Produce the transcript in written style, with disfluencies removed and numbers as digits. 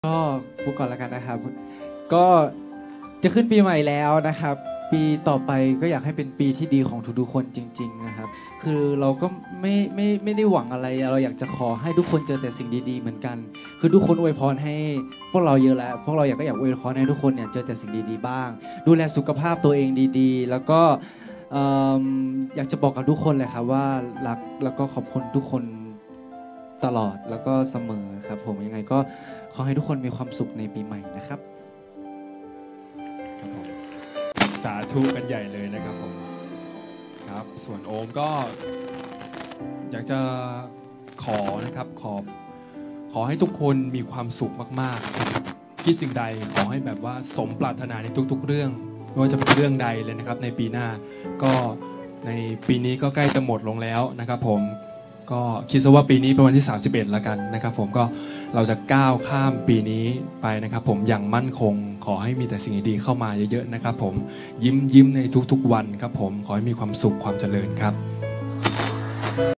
ก็พูดก่อนแล้วกันนะครับก็จะขึ้นปีใหม่แล้วนะครับปีต่อไปก็อยากให้เป็นปีที่ดีของทุกๆคนจริงๆนะครับคือเราก็ไม่ได้หวังอะไรเราอยากจะขอให้ทุกคนเจอแต่สิ่งดีๆเหมือนกันคือทุกคนอวยพรให้พวกเราเยอะแล้วพวกเราอยากอวยพรให้ทุกคนเนี่ยเจอแต่สิ่งดีๆบ้างดูแลสุขภาพตัวเองดีๆแล้วก็เอิ่มอยากจะบอกกับทุกคนเลยครับว่ารักแล้วก็ขอบคุณทุกคนตลอดแล้วก็เสมอครับผมยังไงก็ขอให้ทุกคนมีความสุขในปีใหม่นะครับครับผมสาธุกันใหญ่เลยนะครับผมครับส่วนโอมก็อยากจะขอนะครับขอให้ทุกคนมีความสุขมากๆนะครับคิดสิ่งใดขอให้แบบว่าสมปรารถนาในทุกๆเรื่องไม่ว่าจะเป็นเรื่องใดเลยนะครับในปีหน้าก็ในปีนี้ก็ใกล้จะหมดลงแล้วนะครับผมก็คิดซะว่าปีนี้เป็นวันที่31แล้วกันนะครับผมก็เราจะก้าวข้ามปีนี้ไปนะครับผมอย่างมั่นคงขอให้มีแต่สิ่งดีๆเข้ามาเยอะๆนะครับผมยิ้มในทุกๆวันครับผมขอให้มีความสุขความเจริญครับ